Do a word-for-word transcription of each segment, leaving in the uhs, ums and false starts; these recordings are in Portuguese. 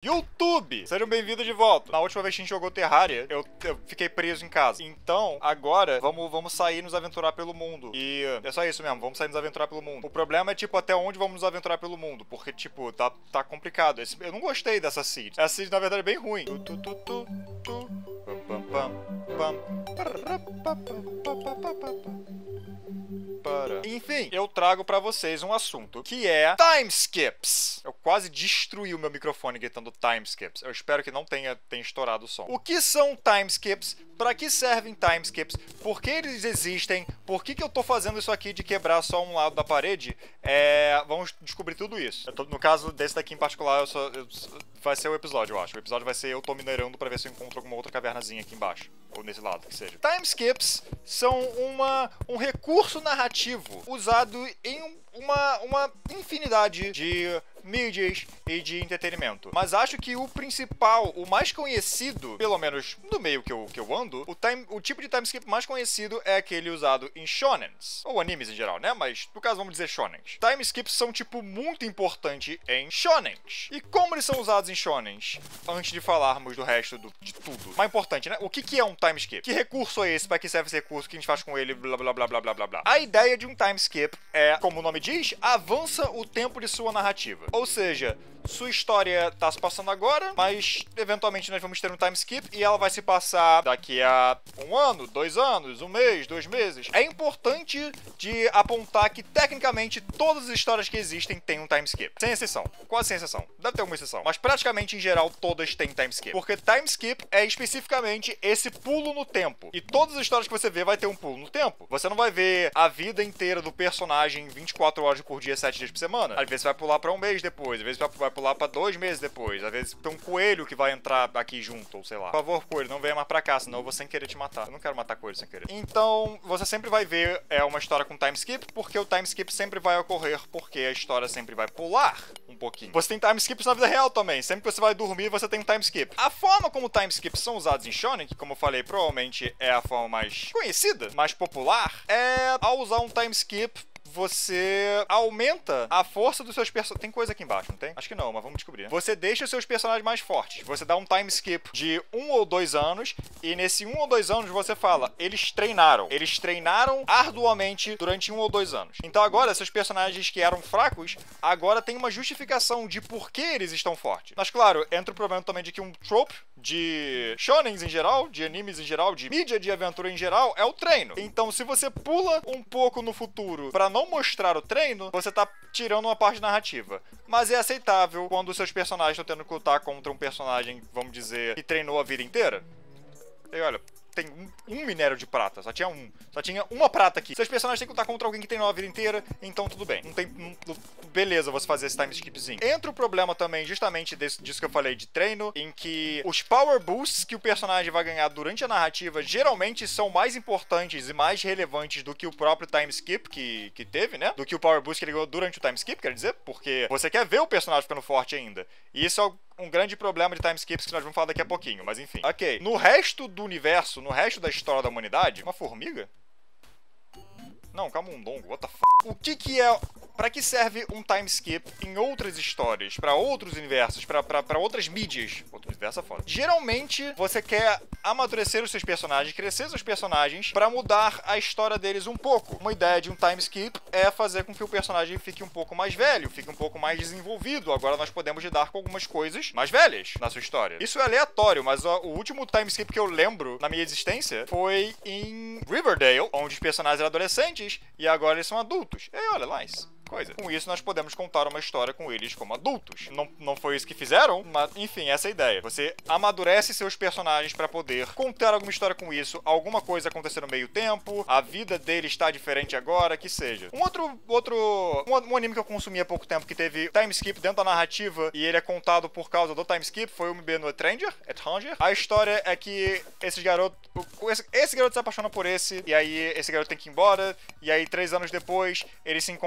YouTube! Sejam bem-vindos de volta. Na última vez que a gente jogou Terraria, eu, eu fiquei preso em casa. Então, agora, vamos, vamos sair e nos aventurar pelo mundo. E é só isso mesmo, vamos sair e nos aventurar pelo mundo. O problema é, tipo, até onde vamos nos aventurar pelo mundo. Porque, tipo, tá, tá complicado. Esse, eu não gostei dessa seed. Essa seed, na verdade, é bem ruim. Tu, tu, tu, tu, tu. Pam, pam, pam, pam. Enfim, eu trago pra vocês um assunto que é time skips. Eu quase destruí o meu microfone gritando time skips. Eu espero que não tenha, tenha estourado o som. O que são time skips? Pra que servem time skips? Por que eles existem? Por que que eu tô fazendo isso aqui de quebrar só um lado da parede? É... Vamos descobrir tudo isso. Eu tô, no caso desse daqui em particular, eu só, eu, vai ser o episódio, eu acho. O episódio vai ser eu tô minerando pra ver se eu encontro alguma outra cavernazinha aqui embaixo. Ou nesse lado, que seja. Time skips são uma, um recurso narrativo usado em uma, uma infinidade de mídias e de entretenimento. Mas acho que o principal, o mais conhecido, pelo menos no meio que eu, que eu ando, o, time, o tipo de time skip mais conhecido é aquele usado em shonens, ou animes em geral, né? Mas no caso vamos dizer shonens. Time skips são tipo muito importante em shonens. E como eles são usados em shonens? Antes de falarmos do resto do, de tudo. Mais importante, né? O que, que é um time skip? Que recurso é esse? Para que serve esse recurso? O que a gente faz com ele? Blá blá blá blá blá blá blá. A ideia de um time skip é, como o nome diz, avança o tempo de sua narrativa. Ou seja, sua história tá se passando agora, mas eventualmente nós vamos ter um time skip e ela vai se passar daqui a um ano, dois anos, um mês, dois meses. É importante de apontar que, tecnicamente, todas as histórias que existem têm um time skip. Sem exceção. Quase sem exceção. Deve ter uma exceção. Mas praticamente, em geral, todas têm time skip. Porque time skip é especificamente esse pulo no tempo. E todas as histórias que você vê vai ter um pulo no tempo. Você não vai ver a vida inteira do personagem vinte e quatro horas por dia, sete dias por semana. Às vezes você vai pular pra um mês depois, às vezes você vai pular pra dois meses depois, às vezes tem um coelho que vai entrar aqui junto, ou sei lá. Por favor, coelho, não venha mais pra cá, senão eu vou sem querer te matar. Eu não quero matar coelho sem querer. Então, você sempre vai ver é, uma história com time skip, porque o time skip sempre vai ocorrer, porque a história sempre vai pular um pouquinho. Você tem time skips na vida real também. Sempre que você vai dormir, você tem um time skip. A forma como time skips são usados em shonen, que como eu falei, provavelmente é a forma mais conhecida, mais popular, é ao usar um time skip, você aumenta a força dos seus personagens. Tem coisa aqui embaixo, não tem? Acho que não, mas vamos descobrir. Você deixa os seus personagens mais fortes. Você dá um time skip de um ou dois anos, e nesse um ou dois anos você fala, eles treinaram. Eles treinaram arduamente durante um ou dois anos. Então agora, seus personagens que eram fracos, agora tem uma justificação de por que eles estão fortes. Mas claro, entra o problema também de que um trope de shonens em geral, de animes em geral, de mídia de aventura em geral, é o treino. Então se você pula um pouco no futuro pra não mostrar o treino, você tá tirando uma parte narrativa. Mas é aceitável quando os seus personagens estão tendo que lutar contra um personagem, vamos dizer, que treinou a vida inteira. E olha, tem um, um minério de prata, só tinha um. Só tinha uma prata aqui. Seus personagens têm que lutar contra alguém que treinou a vida inteira, então tudo bem. Não tem... Não, beleza você fazer esse time skipzinho. Entra o problema também, justamente desse, disso que eu falei, de treino, em que os power boosts que o personagem vai ganhar durante a narrativa geralmente são mais importantes e mais relevantes do que o próprio time skip que, que teve, né? Do que o power boost que ele ganhou durante o time skip, quer dizer, porque você quer ver o personagem ficando forte ainda. E isso é um grande problema de time skips que nós vamos falar daqui a pouquinho, mas enfim. Ok, no resto do universo, no resto da história da humanidade, uma formiga? Não, camundongo, what the f... O que que é... Pra que serve um time skip em outras histórias, pra outros universos, pra, pra, pra outras mídias? Outro universo é foda. Geralmente, você quer amadurecer os seus personagens, crescer seus personagens, pra mudar a história deles um pouco. Uma ideia de um time skip é fazer com que o personagem fique um pouco mais velho, fique um pouco mais desenvolvido. Agora nós podemos lidar com algumas coisas mais velhas na sua história. Isso é aleatório, mas ó, o último time skip que eu lembro na minha existência foi em Riverdale, onde os personagens eram adolescentes e agora eles são adultos. E olha lá isso. Coisa. Com isso, nós podemos contar uma história com eles como adultos. Não, não foi isso que fizeram, mas, enfim, essa é a ideia. Você amadurece seus personagens pra poder contar alguma história com isso, alguma coisa acontecer no meio tempo, a vida deles está diferente agora, que seja. Um outro, outro um, um anime que eu consumi há pouco tempo que teve time skip dentro da narrativa e ele é contado por causa do time skip foi o M B no Etranger, Etranger. A história é que esse garoto, esse, esse garoto se apaixona por esse, e aí esse garoto tem que ir embora, e aí três anos depois eles se encontram de novo.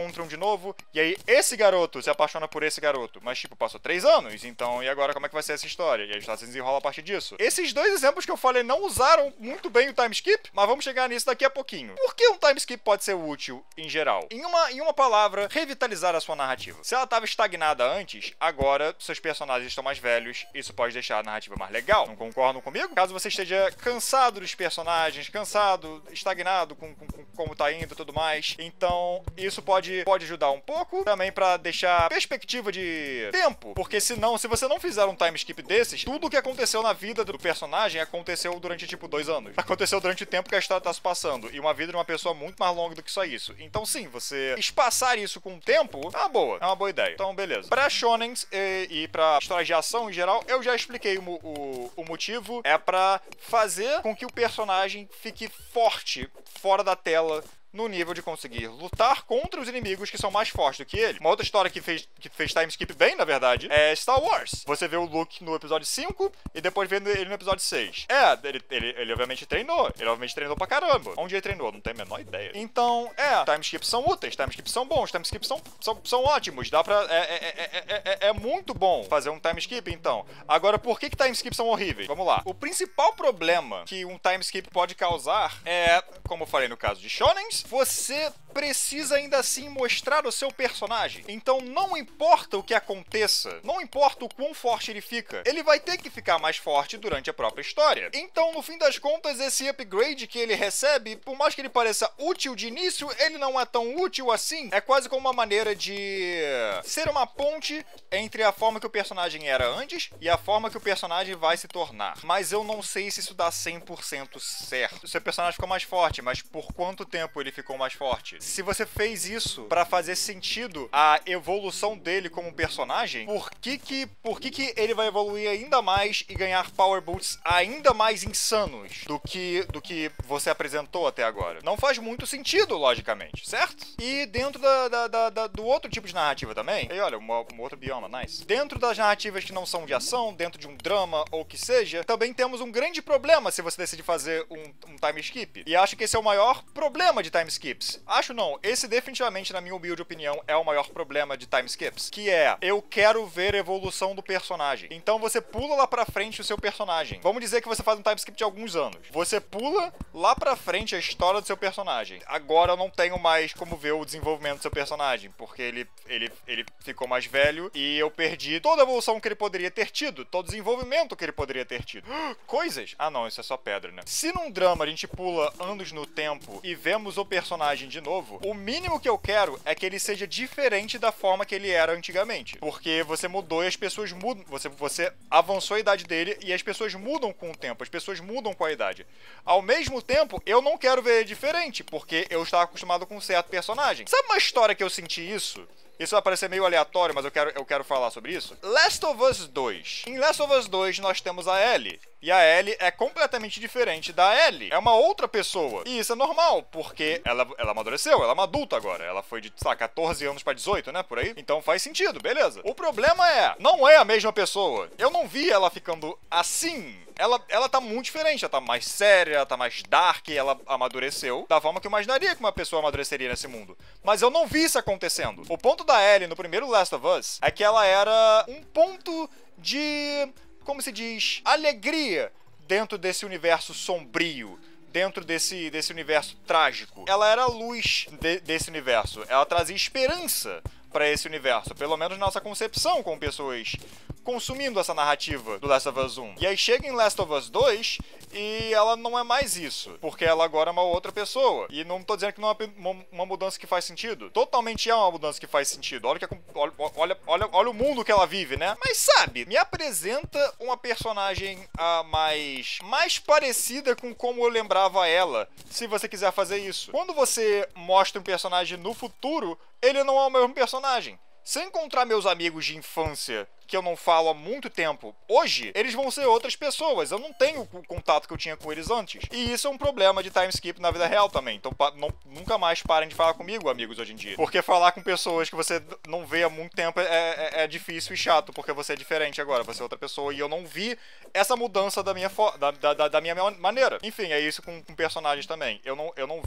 novo, e aí esse garoto se apaixona por esse garoto. Mas, tipo, passou três anos, então e agora como é que vai ser essa história? E a história se desenrola a partir disso. Esses dois exemplos que eu falei não usaram muito bem o time skip, mas vamos chegar nisso daqui a pouquinho. Por que um time skip pode ser útil em geral? Em uma, em uma palavra, revitalizar a sua narrativa. Se ela estava estagnada antes, agora seus personagens estão mais velhos, isso pode deixar a narrativa mais legal. Não concordam comigo? Caso você esteja cansado dos personagens, cansado, estagnado com, com, com como tá indo e tudo mais, então isso pode, pode ajudar um pouco também pra deixar perspectiva de tempo, porque senão, se você não fizer um time skip desses, tudo o que aconteceu na vida do personagem aconteceu durante tipo dois anos. Aconteceu durante o tempo que a história tá se passando, e uma vida de uma pessoa muito mais longa do que só isso. Então sim, você espaçar isso com o tempo é uma boa, é uma boa ideia. Então beleza. Pra shonens e, e pra histórias de ação em geral, eu já expliquei o, o, o motivo. É pra fazer com que o personagem fique forte fora da tela, no nível de conseguir lutar contra os inimigos que são mais fortes do que ele. Uma outra história que fez, que fez time skip bem, na verdade, é Star Wars. Você vê o Luke no episódio cinco e depois vê ele no episódio seis. É, ele, ele, ele obviamente treinou. Ele obviamente treinou pra caramba. Onde ele treinou? Não tenho a menor ideia. Então, é, time skips são úteis, time skips são bons, time skips são, são, são ótimos. Dá pra... É, é, é, é, é muito bom fazer um time skip, então. Agora, por que que time skips são horríveis? Vamos lá. O principal problema que um time skip pode causar é, como eu falei no caso de shonens, você precisa ainda assim mostrar o seu personagem. Então não importa o que aconteça, não importa o quão forte ele fica, ele vai ter que ficar mais forte durante a própria história. Então, no fim das contas, esse upgrade que ele recebe, por mais que ele pareça útil de início, ele não é tão útil assim. É quase como uma maneira de ser uma ponte entre a forma que o personagem era antes e a forma que o personagem vai se tornar. Mas eu não sei se isso dá cem por cento certo. O seu personagem ficou mais forte, mas por quanto tempo ele ficou mais forte? Se você fez isso pra fazer sentido a evolução dele como personagem, por que que, por que que ele vai evoluir ainda mais e ganhar power boosts ainda mais insanos do que, do que você apresentou até agora? Não faz muito sentido, logicamente, certo? E dentro da, da, da, da, do outro tipo de narrativa também, e olha, uma, um outro bioma, nice. Dentro das narrativas que não são de ação, dentro de um drama ou o que seja, também temos um grande problema se você decide fazer um, um time skip. E acho que esse é o maior problema de time skips. Acho não, esse definitivamente, na minha humilde opinião, é o maior problema de time skips, que é, eu quero ver a evolução do personagem. Então você pula lá pra frente o seu personagem. Vamos dizer que você faz um time skip de alguns anos. Você pula lá pra frente a história do seu personagem. Agora eu não tenho mais como ver o desenvolvimento do seu personagem, porque ele, ele, ele ficou mais velho e eu perdi toda a evolução que ele poderia ter tido, todo o desenvolvimento que ele poderia ter tido. Coisas? Ah não, isso é só pedra, né? Se num drama a gente pula anos no tempo e vemos o personagem de novo, o mínimo que eu quero é que ele seja diferente da forma que ele era antigamente. Porque você mudou e as pessoas mudam. Você, você avançou a idade dele e as pessoas mudam com o tempo. As pessoas mudam com a idade. Ao mesmo tempo, eu não quero ver ele diferente, porque eu estava acostumado com um certo personagem. Sabe uma história que eu senti isso? Isso vai parecer meio aleatório, mas eu quero, eu quero falar sobre isso. Last of Us dois. Em Last of Us dois, nós temos a Ellie. E a Ellie é completamente diferente da Ellie. É uma outra pessoa. E isso é normal, porque ela, ela amadureceu, ela é uma adulta agora. Ela foi de, sei lá, catorze anos pra dezoito, né? Por aí. Então faz sentido, beleza. O problema é, não é a mesma pessoa. Eu não vi ela ficando assim. Ela, ela tá muito diferente, ela tá mais séria, ela tá mais dark, ela amadureceu da forma que eu imaginaria que uma pessoa amadureceria nesse mundo. Mas eu não vi isso acontecendo. O ponto da Ellie no primeiro Last of Us é que ela era um ponto de, como se diz, alegria dentro desse universo sombrio, dentro desse, desse universo trágico. Ela era a luz de, desse universo, ela trazia esperança para esse universo, pelo menos nossa concepção como pessoas consumindo essa narrativa do Last of Us um. E aí chega em Last of Us dois e ela não é mais isso, porque ela agora é uma outra pessoa. E não tô dizendo que não é uma, uma mudança que faz sentido. Totalmente é uma mudança que faz sentido. Olha, que, olha, olha, olha, olha o mundo que ela vive, né? Mas sabe, me apresenta uma personagem uh, mais, mais parecida com como eu lembrava ela, se você quiser fazer isso. Quando você mostra um personagem no futuro, ele não é o mesmo personagem. Se eu encontrar meus amigos de infância que eu não falo há muito tempo hoje, eles vão ser outras pessoas. Eu não tenho o contato que eu tinha com eles antes. E isso é um problema de time skip na vida real também. Então não, nunca mais parem de falar comigo, amigos, hoje em dia. Porque falar com pessoas que você não vê há muito tempo é, é, é difícil e chato, porque você é diferente agora, você é outra pessoa. E eu não vi essa mudança da minha, da, da, da minha maneira. Enfim, é isso com, com personagens também. Eu não, eu não vi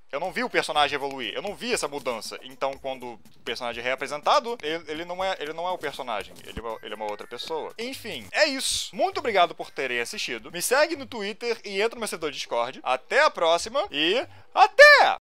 Eu não vi o personagem evoluir, eu não vi essa mudança. Então, quando o personagem é reapresentado, ele, ele, não, é, ele não é o personagem, ele, ele é uma outra pessoa. Enfim, é isso. Muito obrigado por terem assistido. Me segue no Twitter e entra no meu servidor Discord. Até a próxima e até!